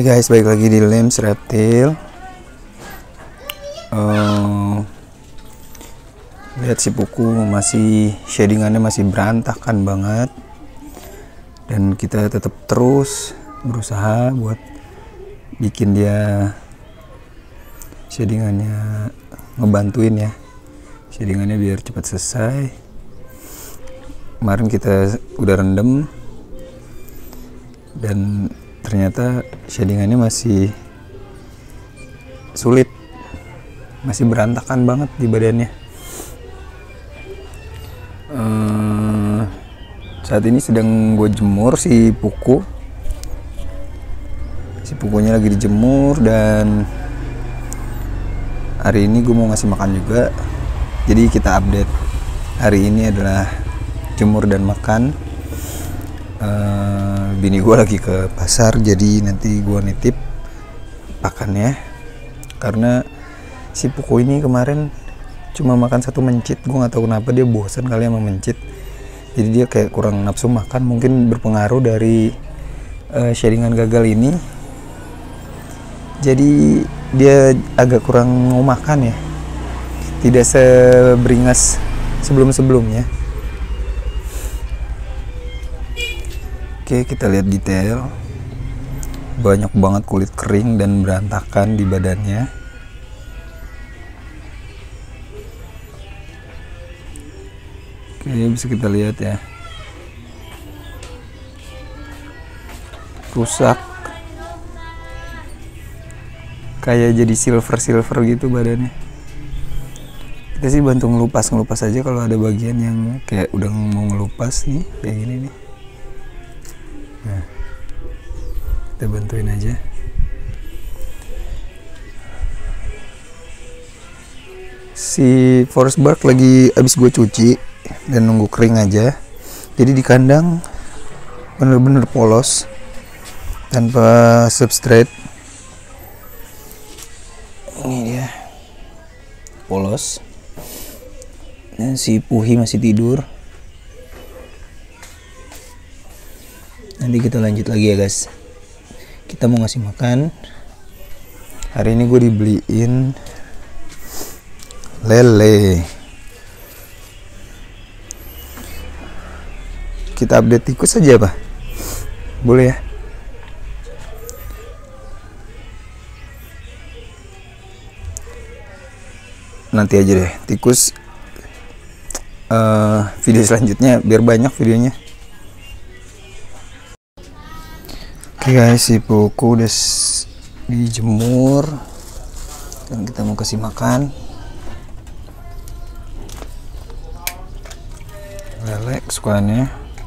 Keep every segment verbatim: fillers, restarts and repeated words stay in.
Hey guys, balik lagi di Lems Reptil. Uh, lihat si Puku masih shadingannya masih berantakan banget, dan kita tetap terus berusaha buat bikin dia shadingannya, ngebantuin ya shadingannya biar cepat selesai. Kemarin kita udah rendam dan ternyata shadingannya masih sulit, masih berantakan banget di badannya. Uh, saat ini sedang gue jemur si Puku. Si Pukunya lagi dijemur, dan hari ini gue mau ngasih makan juga. Jadi kita update hari ini adalah jemur dan makan. Uh, bini gue lagi ke pasar, jadi nanti gue nitip pakannya, karena si Puku ini kemarin cuma makan satu mencit. Gue nggak tahu kenapa dia bosan kali sama mencit, jadi dia kayak kurang nafsu makan. Mungkin berpengaruh dari uh, shadingan gagal ini, jadi dia agak kurang mau makan ya, tidak seberingas sebelum-sebelumnya. Oke, kita lihat detail. Banyak banget kulit kering dan berantakan di badannya. Oke, bisa kita lihat ya. Rusak. Kayak jadi silver-silver gitu badannya. Kita sih bantu ngelupas-ngelupas aja kalau ada bagian yang kayak udah mau ngelupas nih, kayak gini nih. Nah, kita bantuin aja. Si forest bark lagi abis gue cuci dan nunggu kering aja. Jadi di kandang bener-bener polos tanpa substrate. Ini dia, polos. Dan si Puhi masih tidur. Nanti kita lanjut lagi ya guys. Kita mau ngasih makan. Hari ini gue dibeliin lele. Kita update tikus aja apa? Boleh ya? Nanti aja deh tikus. Uh, video selanjutnya biar banyak videonya. Oke okay guys, si Puku udah dijemur dan kita mau kasih makan lele kesukaannya.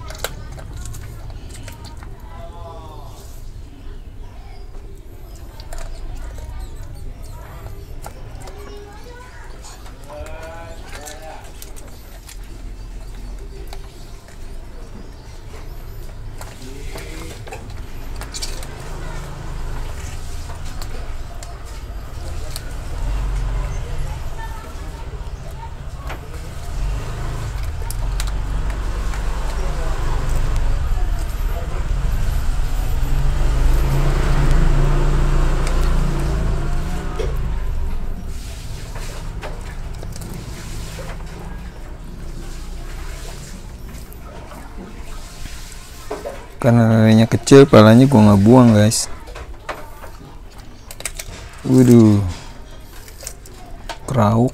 Karena lelenya kecil, palanya gua nggak buang guys. Waduh, kerauk.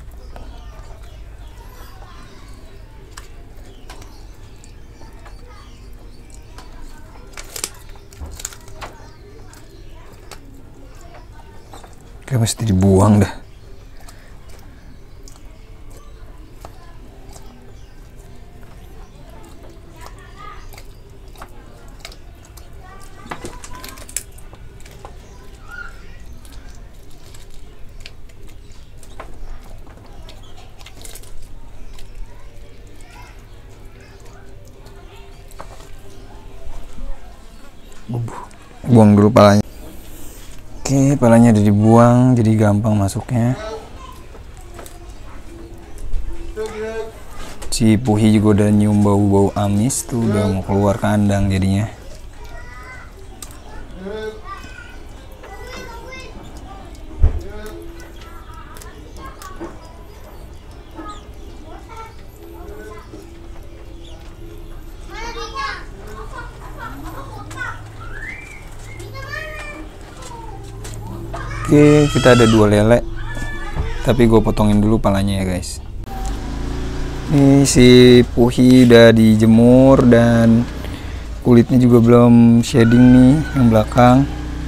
Kayak mesti dibuang dah. Buang dulu palanya. Oke, palanya udah dibuang, jadi gampang masuknya. Si Puhi juga udah nyium bau-bau amis tuh, udah mau keluar kandang jadinya. Oke, kita ada dua lele, tapi gue potongin dulu palanya ya guys. Ini si Puhi udah dijemur dan kulitnya juga belum shading nih yang belakang,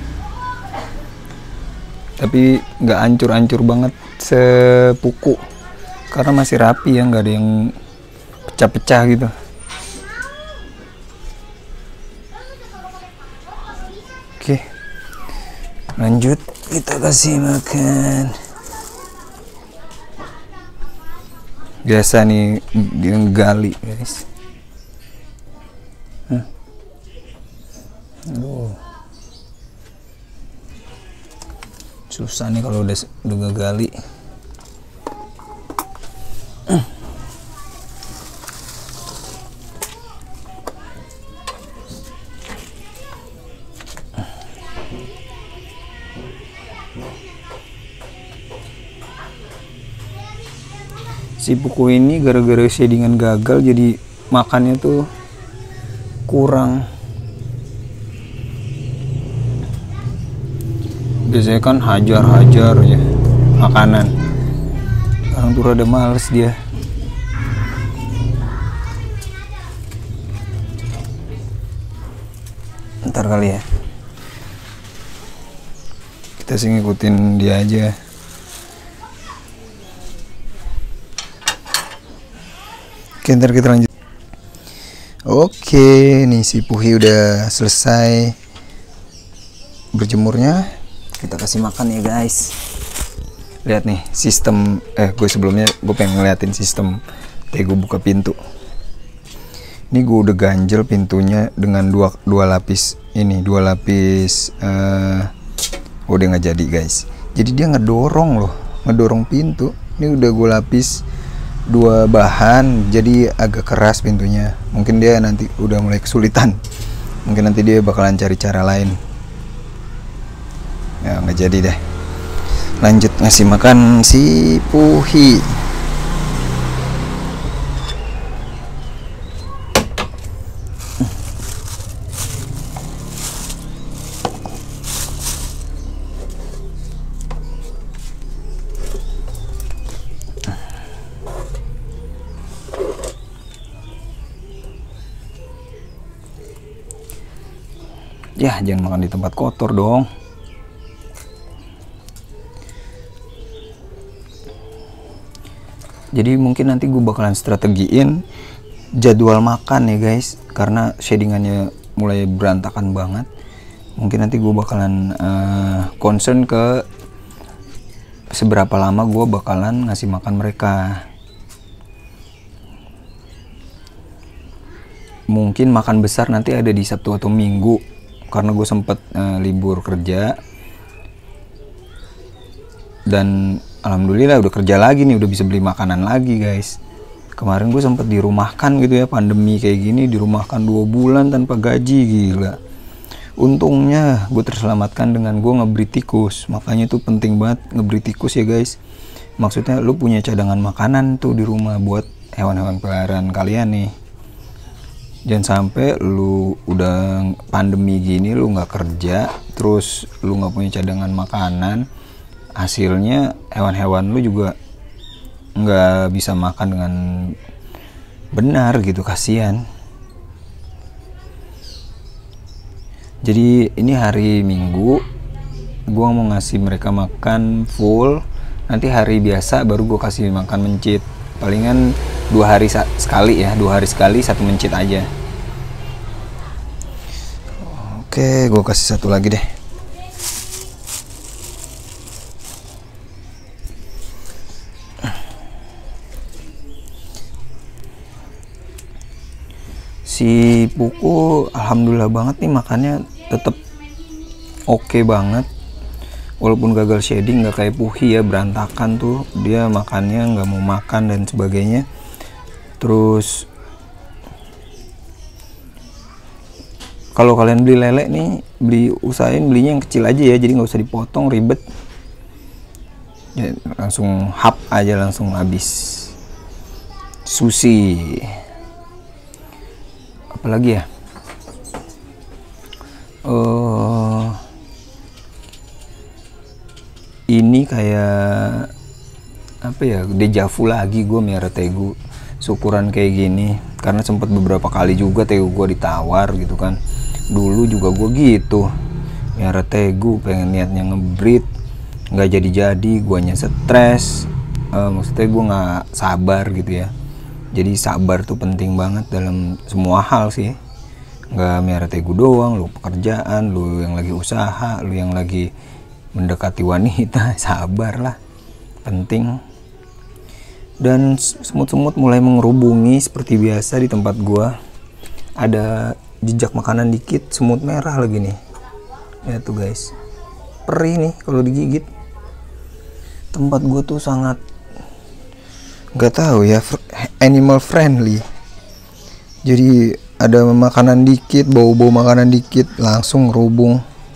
tapi nggak hancur-hancur banget sepuku karena masih rapi ya, nggak ada yang pecah-pecah gitu. Oke, lanjut kita kasih makan. Biasa nih dia gali guys. Huh. Aduh, susah nih kalau udah udah gali. Si Puku ini gara-gara shadingan gagal jadi makannya tuh kurang. Biasanya kan hajar-hajar ya makanan. Sekarang tuh rada males dia. Ntar kali ya. Kita sih ngikutin dia aja. Oke, ntar kita lanjut. Oke, nih si Puhi udah selesai berjemurnya. Kita kasih makan ya guys. Lihat nih sistem, eh gue sebelumnya gue pengen ngeliatin sistem kayak gue buka pintu. Ini gue udah ganjel pintunya dengan dua, dua lapis ini, dua lapis uh, udah nggak jadi guys. Jadi dia ngedorong loh, ngedorong pintu. Ini udah gue lapis dua bahan, jadi agak keras pintunya. Mungkin dia nanti udah mulai kesulitan, mungkin nanti dia bakalan cari cara lain. Ya nggak jadi deh. Lanjut ngasih makan si Puhi. Ya, jangan makan di tempat kotor dong. Jadi mungkin nanti gue bakalan strategiin jadwal makan ya guys, karena shadingannya mulai berantakan banget. Mungkin nanti gue bakalan uh, concern ke seberapa lama gue bakalan ngasih makan mereka. Mungkin makan besar nanti ada di Sabtu atau Minggu, karena gue sempet uh, libur kerja. Dan alhamdulillah udah kerja lagi nih, udah bisa beli makanan lagi guys. Kemarin gue sempet dirumahkan gitu ya, pandemi kayak gini, dirumahkan dua bulan tanpa gaji, gila. Untungnya gue terselamatkan dengan gue ngeberi tikus. Makanya itu penting banget ngeberi tikus ya guys. Maksudnya lu punya cadangan makanan tuh di rumah buat hewan-hewan peliharaan kalian nih. Jangan sampai lu udah pandemi gini lu nggak kerja, terus lu nggak punya cadangan makanan, hasilnya hewan-hewan lu juga nggak bisa makan dengan benar gitu, kasihan. Jadi ini hari Minggu, gua mau ngasih mereka makan full. Nanti hari biasa baru gua kasih makan mencit. Palingan dua hari sekali ya, dua hari sekali satu mencit aja. Oke, gue kasih satu lagi deh. Si Puku alhamdulillah banget nih makannya tetap oke okay banget. Walaupun gagal shading, nggak kayak Puhi ya, berantakan tuh dia makannya, nggak mau makan dan sebagainya. Terus kalau kalian beli lele nih, beli usahain belinya yang kecil aja ya, jadi nggak usah dipotong ribet ya, langsung hap aja langsung habis. Sushi apalagi ya, uh, ini kayak apa ya, dejavu lagi gue miara tegu syukuran kayak gini, karena sempat beberapa kali juga tegu gue ditawar gitu kan. Dulu juga gue gitu miara tegu, pengen niatnya ngebreed nggak jadi-jadi, guanya stres, uh, maksudnya gue nggak sabar gitu ya. Jadi sabar tuh penting banget dalam semua hal sih, nggak miara tegu doang, lu pekerjaan, lu yang lagi usaha, lu yang lagi mendekati wanita, sabar lah, penting. Dan semut-semut mulai mengerubungi seperti biasa di tempat gua. Ada jejak makanan dikit, semut merah lagi nih. Lihat tuh guys, perih nih kalau digigit. Tempat gua tuh sangat nggak tahu ya, animal friendly. Jadi ada makanan dikit, bau-bau makanan dikit langsung ngerubung.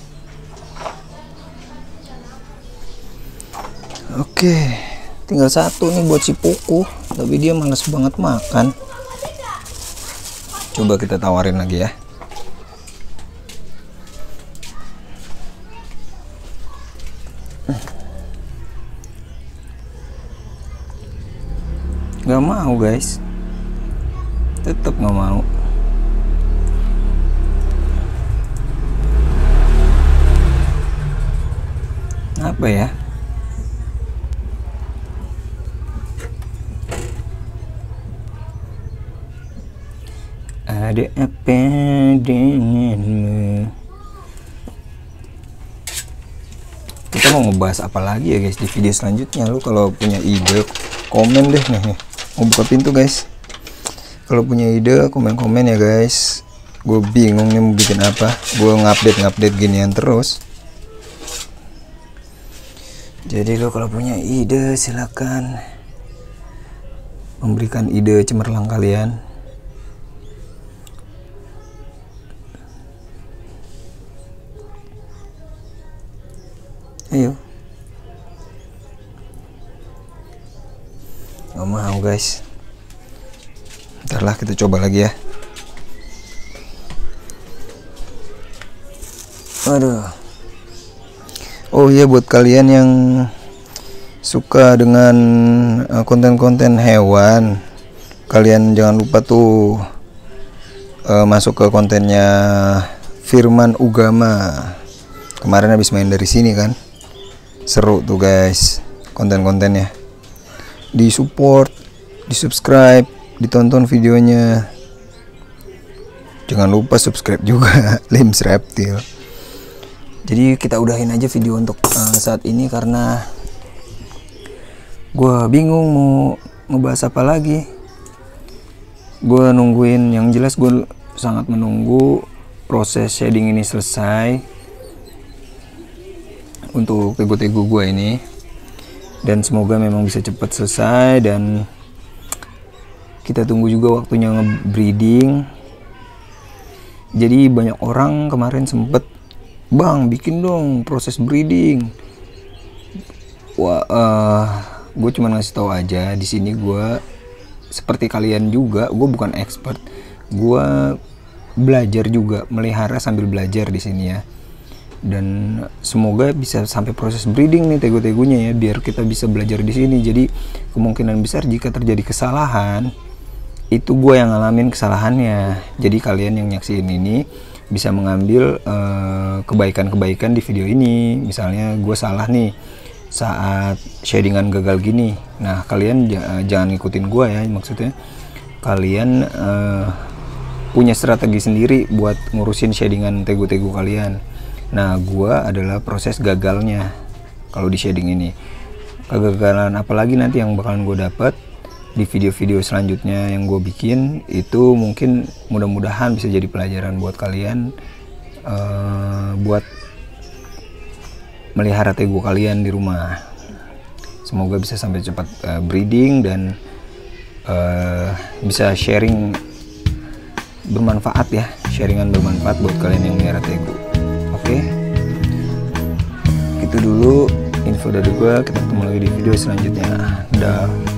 Oke, tinggal satu nih buat si Puku, tapi dia males banget makan. Coba kita tawarin lagi ya. Gak mau guys, tetap gak mau. Apa ya? Ada apa denganmu? Kita mau ngebahas apa lagi ya guys di video selanjutnya? Lu kalau punya ide komen deh nih. Mau buka pintu guys. Kalau punya ide komen-komen ya guys. Gue bingung nih mau bikin apa. Gue ngupdate ngupdate ginian terus. Jadi lo kalau punya ide silakan memberikan ide cemerlang kalian. Ayo. Gak mau guys. Ntar lah kita coba lagi ya. Aduh. Oh iya, buat kalian yang suka dengan konten-konten uh, hewan, kalian jangan lupa tuh uh, masuk ke kontennya Firman Ugama. Kemarin habis main dari sini kan. Seru tuh guys konten-kontennya. Di support, di subscribe, ditonton videonya. Jangan lupa subscribe juga Lims Reptil. Jadi kita udahin aja video untuk uh, saat ini karena gue bingung mau ngebahas apa lagi. Gue nungguin, yang jelas gue sangat menunggu proses shading ini selesai untuk tegu-tegu gue ini. Dan semoga memang bisa cepat selesai, dan kita tunggu juga waktunya nge-breeding. Jadi banyak orang kemarin sempet, bang bikin dong proses breeding. Wah, uh, gue cuma ngasih tahu aja di sini gue seperti kalian juga, gue bukan expert, gue belajar juga, melihara sambil belajar di sini ya. Dan semoga bisa sampai proses breeding nih tegu-tegunya ya, biar kita bisa belajar di sini. Jadi kemungkinan besar jika terjadi kesalahan itu gue yang ngalamin kesalahannya. Jadi kalian yang nyaksiin ini bisa mengambil kebaikan-kebaikan uh, di video ini. Misalnya gue salah nih saat shadingan gagal gini, nah kalian jangan ngikutin gue ya, maksudnya kalian uh, punya strategi sendiri buat ngurusin shadingan tegu-tegu kalian. Nah, gua adalah proses gagalnya kalau di shading ini. Kegagalan apalagi nanti yang bakalan gue dapat di video-video selanjutnya yang gue bikin, itu mungkin mudah-mudahan bisa jadi pelajaran buat kalian uh, buat melihara tegu kalian di rumah. Semoga bisa sampai cepat uh, breeding dan uh, bisa sharing bermanfaat ya, sharingan bermanfaat buat kalian yang melihara tegu. Oke, itu dulu info dari gue. Kita ketemu lagi di video selanjutnya. Dah.